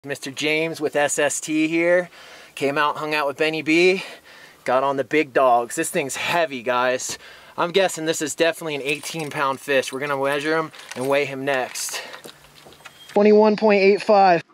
Mr. James with SST here. Came out, hung out with Benny B. Got on the big dogs. This thing's heavy, guys. I'm guessing this is definitely an 18-pound fish. We're gonna measure him and weigh him next. 21.85.